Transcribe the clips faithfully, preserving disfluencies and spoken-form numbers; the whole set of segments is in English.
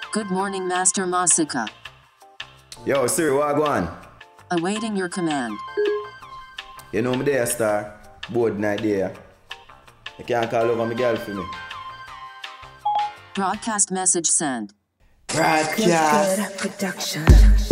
Good morning, Master Masika. Yo, Siri, what go on? Awaiting your command. You know me there, star. Board night there. You can't call over my girl for me. Broadcast message sent. Broadcast. Production.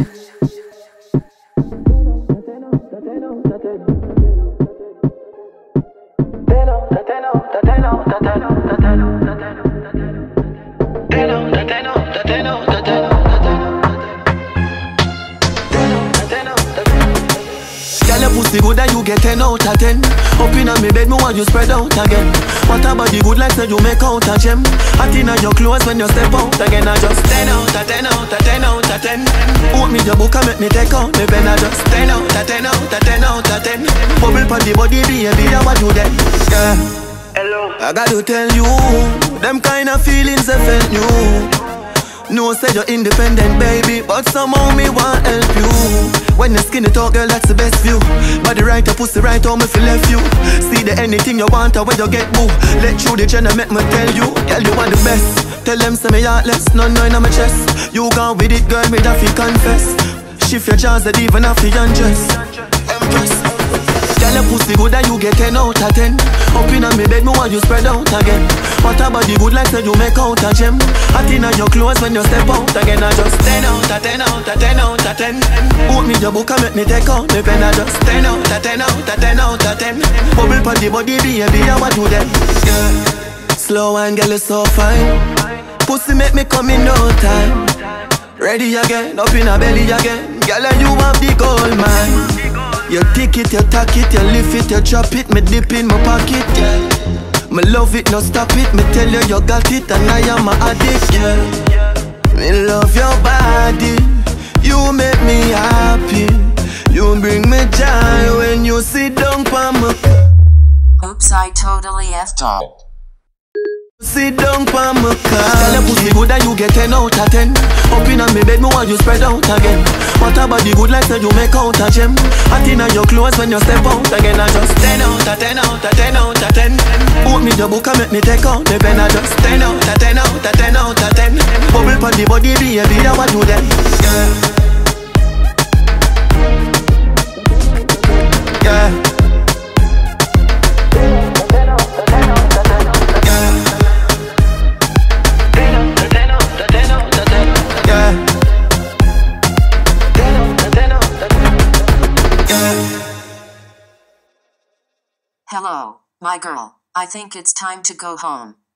Girl, your pussy good and you get ten out of ten. Up inna me bed, me want you spread out again. What a body good like say you make out a gem. Hot inna your clothes when you step out again. I just ten out of ten out of ten out of ten. Open me your book and make me take out me pen. I just ten out of ten out of ten out of ten. Bubble pon the body, baby, I want you then. Yeah. Hello. I got to tell you, them kind of feelings I felt new. No, say you're independent, baby, but somehow me want help you. When the skinny talk, girl, that's the best view. Body right, your pussy right, how me feel left you. See the anything you want, or when you get boo. Let you the gender, make me tell you, girl, you want the best. Tell them, say me heartless, no, no, in my chest. You gone with it, girl, me that fi confess. Shift your jaws, that even have to undress. Empress. Girl, your pussy good and you get ten out of ten. Up inna me bed, me want you spread out again. What a body good like say you make out a gem. Hot inna your clothes when you step out again. I just ten out of ten out of ten out of ten. Open me your book and make me take out me pen. I just ten out of ten out of ten out of ten. Bubble pon the body, baby, I want you then. Yeah. Slow and girl, you so fine. Pussy make me come in no time. Ready again, up in a belly again. Girl, and you have the gold mine. You tick it, you tack it, you lift it, you drop it. Me dip in my pocket, yeah. Me love it, no stop it. Me tell you you got it and I am a addict, yeah. Me love your body. You make me happy. You bring me joy when you sit down for me. Oops, I totally effed up. Sit down for my car. Tell your pussy good and you get ten out of ten. Up inna me bed, me want you spread out again. What a body good like say you make out a gem. Hot inna your clothes when you step out again. I just ten out of ten out of ten out of ten. Open me your book and make me take out me pen. I just ten out of ten out of ten out of ten. Bubble pon the body, baby, I want you then. Yeah. Yeah. Hello, my girl. I think it's time to go home.